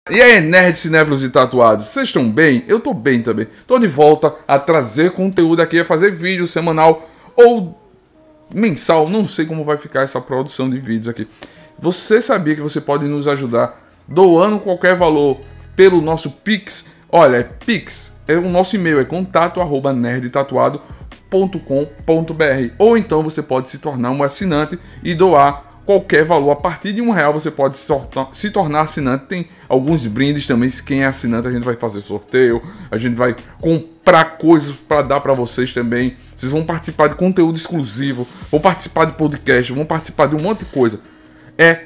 E aí, nerds, cinéfilos e tatuados, vocês estão bem? Eu tô bem também. Tô de volta a trazer conteúdo aqui, a fazer vídeo semanal ou mensal. Não sei como vai ficar essa produção de vídeos aqui. Você sabia que você pode nos ajudar doando qualquer valor pelo nosso Pix? Olha, é Pix, o nosso e-mail é contato@nerdtatuado.com.br. Ou então você pode se tornar um assinante e doar qualquer valor. A partir de R$1 você pode se tornar assinante. Tem alguns brindes também. Se quem é assinante, a gente vai fazer sorteio. A gente vai comprar coisas para dar para vocês também. Vocês vão participar de conteúdo exclusivo. Vão participar de podcast. Vão participar de um monte de coisa. É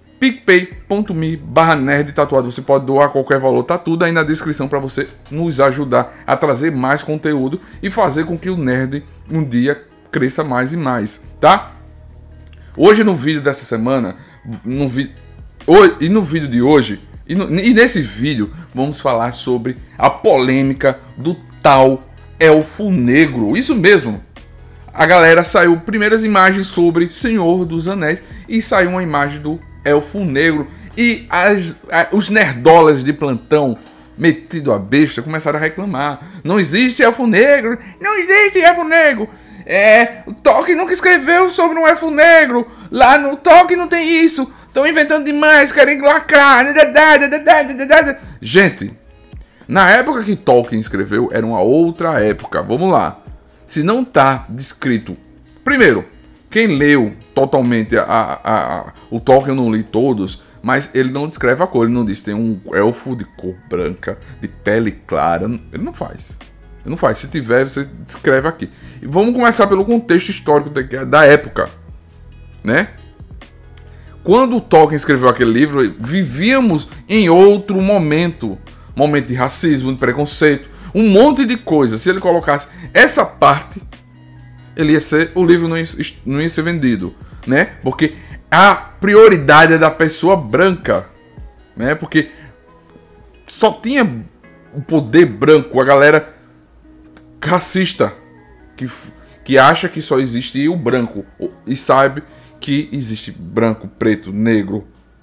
picpay.me/nerdtatuado. Você pode doar qualquer valor. Tá tudo aí na descrição para você nos ajudar a trazer mais conteúdo e fazer com que o nerd um dia cresça mais e mais, tá? Hoje no vídeo dessa semana, no vídeo de hoje, e nesse vídeo, vamos falar sobre a polêmica do tal Elfo Negro. Isso mesmo, a galera saiu primeiras imagens sobre Senhor dos Anéis e saiu uma imagem do Elfo Negro. E os nerdolas de plantão, metido a besta, começaram a reclamar. Não existe Elfo Negro, não existe Elfo Negro. O Tolkien nunca escreveu sobre um elfo negro. Lá no Tolkien não tem isso. Estão inventando demais, querem lacrar. Gente, na época que Tolkien escreveu, era uma outra época. Vamos lá. Se não tá descrito... Primeiro, quem leu totalmente o Tolkien, eu não li todos, mas ele não descreve a cor. Ele não diz tem um elfo de cor branca, de pele clara. Ele não faz. Não faz. Se tiver, você descreve aqui. E vamos começar pelo contexto histórico da época, né? Quando o Tolkien escreveu aquele livro, vivíamos em outro momento. Momento de racismo, de preconceito, um monte de coisa. Se ele colocasse essa parte, o livro não ia ser vendido, né? Porque a prioridade é da pessoa branca, né? Porque só tinha o poder branco, a galera racista que acha que só existe o branco e sabe que existe branco, preto, negro,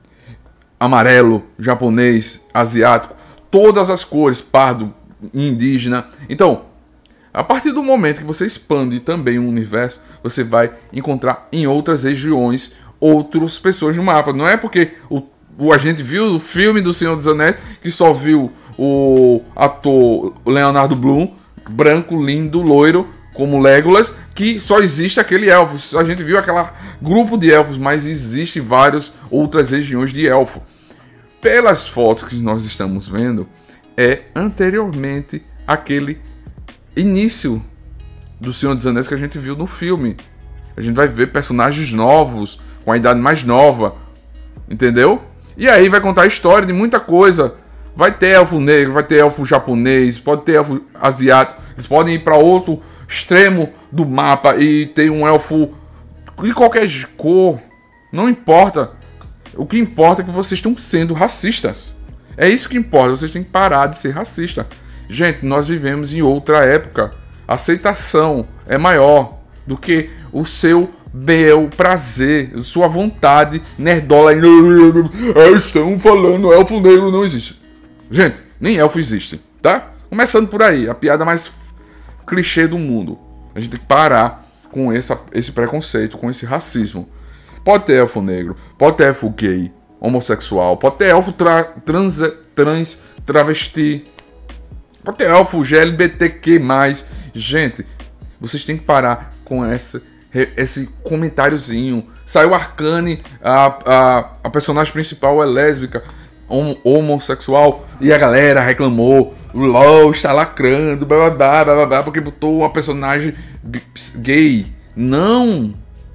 amarelo, japonês, asiático, todas as cores, pardo, indígena. Então, a partir do momento que você expande também o universo, você vai encontrar em outras regiões outras pessoas no mapa. Não é porque a gente viu o filme do Senhor dos Anéis que só viu o ator Leonardo Bloom branco, lindo, loiro, como Legolas, que só existe aquele elfo. A gente viu aquele grupo de elfos, mas existe várias outras regiões de elfo. Pelas fotos que nós estamos vendo, é anteriormente aquele início do Senhor dos Anéis que a gente viu no filme. A gente vai ver personagens novos, com a idade mais nova, entendeu? E aí vai contar a história de muita coisa. Vai ter elfo negro, vai ter elfo japonês, pode ter elfo asiático. Eles podem ir para outro extremo do mapa e ter um elfo de qualquer cor. Não importa. O que importa é que vocês estão sendo racistas. É isso que importa. Vocês têm que parar de ser racista. Gente, nós vivemos em outra época. A aceitação é maior do que o seu bel prazer, sua vontade nerdola. Estão falando, elfo negro não existe. Gente, nem elfo existe, tá? Começando por aí, a piada mais clichê do mundo. A gente tem que parar com esse preconceito, com esse racismo. Pode ter elfo negro, pode ter elfo gay, homossexual, pode ter elfo trans, travesti, pode ter elfo LGBTQ+. Gente, vocês têm que parar com esse comentáriozinho. Saiu Arcane, a personagem principal é lésbica, homossexual, e a galera reclamou, o LOL está lacrando, blá, porque botou uma personagem gay. Não!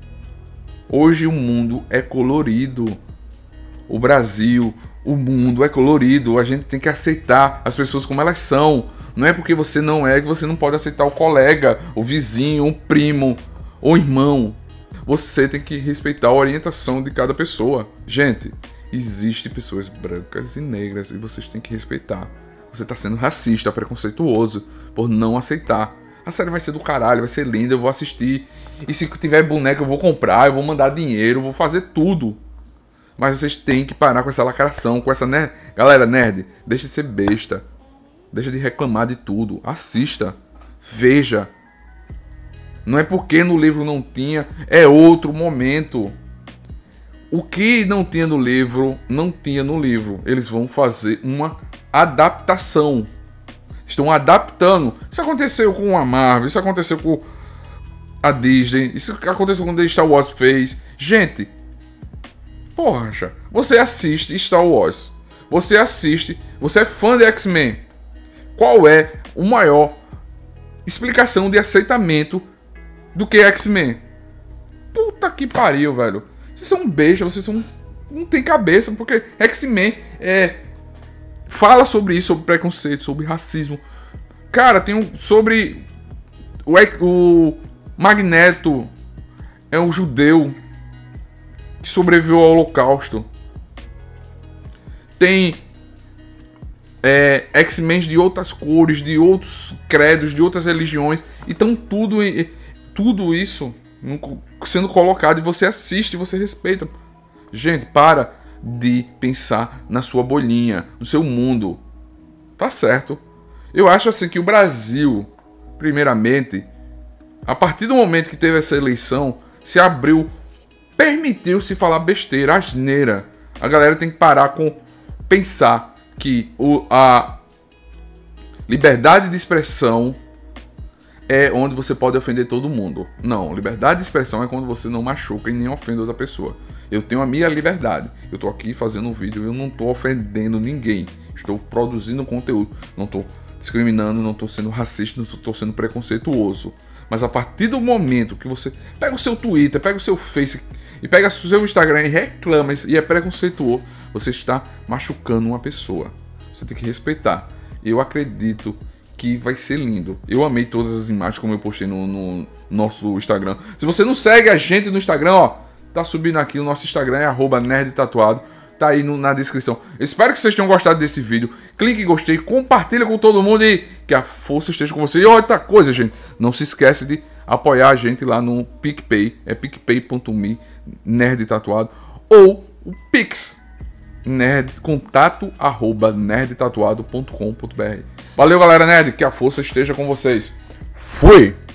Hoje o mundo é colorido. O Brasil, o mundo é colorido. A gente tem que aceitar as pessoas como elas são. Não é porque você não é que você não pode aceitar o colega, o vizinho, o primo, o irmão. Você tem que respeitar a orientação de cada pessoa. Gente, existem pessoas brancas e negras e vocês têm que respeitar. Você tá sendo racista, preconceituoso por não aceitar. A série vai ser do caralho, vai ser linda, eu vou assistir. E se tiver boneco eu vou comprar, eu vou mandar dinheiro, eu vou fazer tudo. Mas vocês têm que parar com essa lacração, com essa nerd. Galera, nerd, deixa de ser besta. Deixa de reclamar de tudo. Assista. Veja. Não é porque no livro não tinha, é outro momento. O que não tinha no livro, não tinha no livro. Eles vão fazer uma adaptação. Estão adaptando. Isso aconteceu com a Marvel, isso aconteceu com a Disney, isso aconteceu quando Star Wars fez. Gente, poxa, você assiste Star Wars. Você assiste, você é fã de X-Men. Qual é a maior explicação de aceitamento do que X-Men? Puta que pariu, velho. Vocês são bestas, vocês são... não tem cabeça, porque X-Men fala sobre isso, sobre preconceito, sobre racismo. Cara, tem sobre o Magneto é um judeu que sobreviveu ao Holocausto. Tem X-Men de outras cores, de outros credos, de outras religiões. Então tudo isso sendo colocado e você assiste, você respeita. Gente, para de pensar na sua bolinha, no seu mundo. Tá certo. Eu acho assim que o Brasil, primeiramente, a partir do momento que teve essa eleição, se abriu, permitiu-se falar besteira, asneira. A galera tem que parar com pensar que a liberdade de expressão é onde você pode ofender todo mundo. Não, liberdade de expressão é quando você não machuca e nem ofende outra pessoa. Eu tenho a minha liberdade. Eu tô aqui fazendo um vídeo e eu não tô ofendendo ninguém. Estou produzindo conteúdo. Não tô discriminando, não tô sendo racista, não tô sendo preconceituoso. Mas a partir do momento que você pega o seu Twitter, pega o seu Face e pega o seu Instagram e reclama e é preconceituoso, você está machucando uma pessoa. Você tem que respeitar. Eu acredito que vai ser lindo. Eu amei todas as imagens como eu postei no nosso Instagram. Se você não segue a gente no Instagram, ó, tá subindo aqui o nosso Instagram, é @nerdtatuado. Tá aí na descrição. Espero que vocês tenham gostado desse vídeo. Clique em gostei, compartilha com todo mundo e que a força esteja com você. E outra coisa, gente, não se esquece de apoiar a gente lá no PicPay. É picpay.me nerdtatuado ou o Pix contato@nerdtatuado.com.br. Valeu, galera nerd, que a força esteja com vocês. Fui!